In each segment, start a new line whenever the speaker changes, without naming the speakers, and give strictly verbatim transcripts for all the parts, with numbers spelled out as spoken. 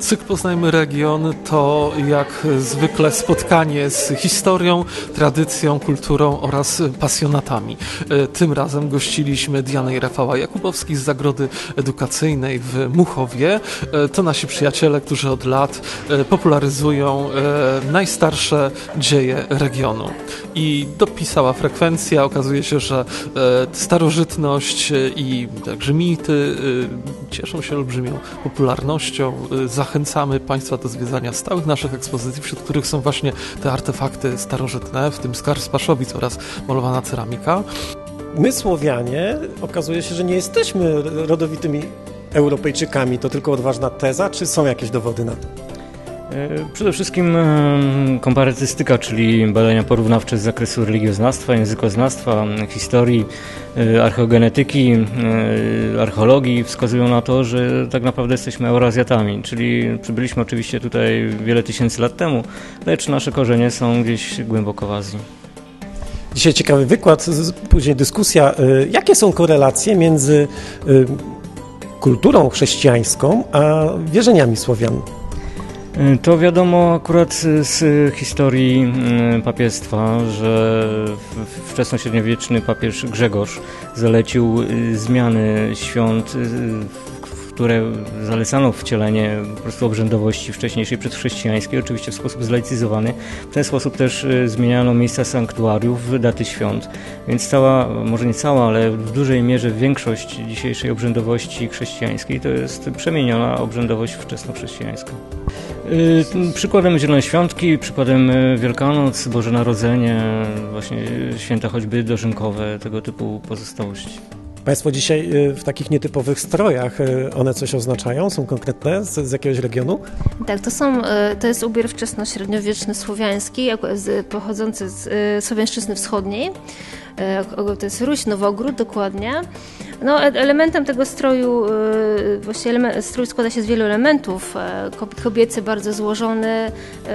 Cykl Poznajmy Region to jak zwykle spotkanie z historią, tradycją, kulturą oraz pasjonatami. Tym razem gościliśmy Dianę i Rafała Jakubowskich z Zagrody Edukacyjnej w Muchowie. To nasi przyjaciele, którzy od lat popularyzują najstarsze dzieje regionu. I dopisała frekwencja. Okazuje się, że starożytność i także mity cieszą się olbrzymią popularnością. Zachęcamy Państwa do zwiedzania stałych naszych ekspozycji, wśród których są właśnie te artefakty starożytne, w tym skarb z Paszowic oraz malowana ceramika.
My, Słowianie, okazuje się, że nie jesteśmy rodowitymi Europejczykami. To tylko odważna teza, czy są jakieś dowody na to?
Przede wszystkim komparytystyka, czyli badania porównawcze z zakresu religioznawstwa, językoznawstwa, historii, archeogenetyki, archeologii wskazują na to, że tak naprawdę jesteśmy Eurazjatami, czyli przybyliśmy oczywiście tutaj wiele tysięcy lat temu, lecz nasze korzenie są gdzieś głęboko w Azji.
Dzisiaj ciekawy wykład, później dyskusja. Jakie są korelacje między kulturą chrześcijańską a wierzeniami Słowian?
To wiadomo akurat z historii papiestwa, że wczesnośredniowieczny papież Grzegorz zalecił zmiany świąt, które zalecano wcielenie po prostu obrzędowości wcześniejszej przedchrześcijańskiej, oczywiście w sposób zlaicyzowany. W ten sposób też zmieniano miejsca sanktuariów, daty świąt. Więc cała, może nie cała, ale w dużej mierze większość dzisiejszej obrzędowości chrześcijańskiej to jest przemieniona obrzędowość wczesnochrześcijańska. Przykładem Zielone Świątki, przykładem Wielkanoc, Boże Narodzenie, właśnie święta choćby dożynkowe, tego typu pozostałości.
Państwo dzisiaj w takich nietypowych strojach, one coś oznaczają? Są konkretne z, z jakiegoś regionu?
Tak, to, są, to jest ubiór wczesnośredniowieczny słowiański, pochodzący z Słowiańszczyzny Wschodniej. To jest Ruś, Nowogród dokładnie. No, elementem tego stroju, właściwie element, strój składa się z wielu elementów. Kobiecy bardzo złożone,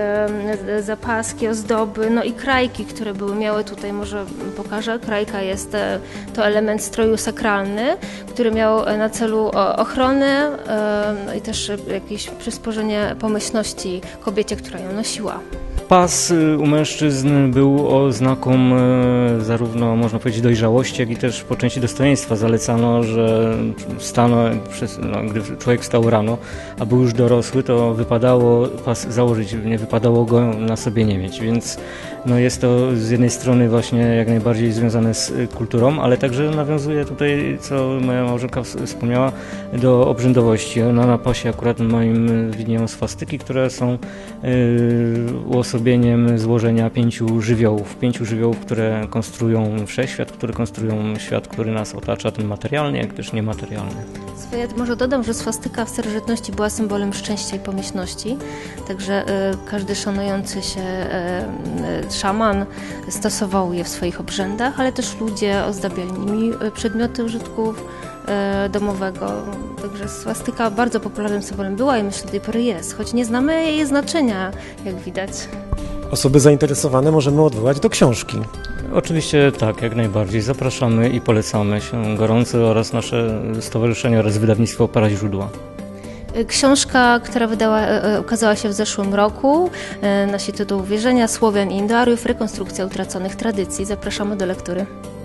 zapaski, ozdoby, no i krajki, które były miały tutaj, może pokażę, krajka jest to element stroju sakralny, który miał na celu ochronę no i też jakieś przysporzenie pomyślności kobiecie, która ją nosiła.
Pas u mężczyzn był oznaką zarówno, można powiedzieć, dojrzałości, jak i też po części dostojeństwa. Zalecano, że wstano, no, gdy człowiek wstał rano, a był już dorosły, to wypadało pas założyć, nie wypadało go na sobie nie mieć, więc no, jest to z jednej strony właśnie jak najbardziej związane z kulturą, ale także nawiązuje tutaj, co moja małżonka wspomniała, do obrzędowości. Na, na pasie akurat moim widnieją swastyki, które są yy, uosobieniem złożenia pięciu żywiołów. Pięciu żywiołów, które konstruują wszechświat, które konstruują świat, który nas otacza, ten materialny, jak też niematerialny.
Ja może dodam, że swastyka w starożytności była symbolem szczęścia i pomyślności, także y, każdy szanujący się y, szaman stosował je w swoich obrzędach, ale też ludzie ozdabiali nimi przedmioty użytku y, domowego. Także swastyka bardzo popularnym symbolem była i myślę, że do tej pory jest, choć nie znamy jej znaczenia, jak widać.
Osoby zainteresowane możemy odwołać do książki.
Oczywiście tak, jak najbardziej. Zapraszamy i polecamy się gorąco oraz nasze stowarzyszenie oraz wydawnictwo Para Źródła.
Książka, która wydała, ukazała się w zeszłym roku, nosi tytuł Wierzenia Słowian i Indoariów, rekonstrukcja utraconych tradycji. Zapraszamy do lektury.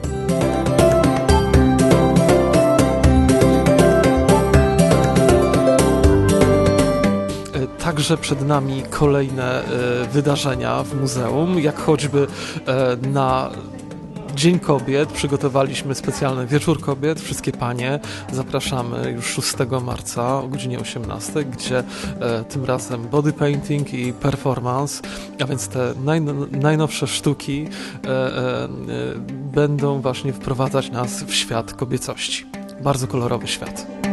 Także przed nami kolejne wydarzenia w muzeum, jak choćby na Dzień Kobiet przygotowaliśmy specjalny Wieczór Kobiet. Wszystkie panie zapraszamy już szóstego marca o godzinie osiemnastej, gdzie e, tym razem body painting i performance, a więc te najno, najnowsze sztuki e, e, będą właśnie wprowadzać nas w świat kobiecości. Bardzo kolorowy świat.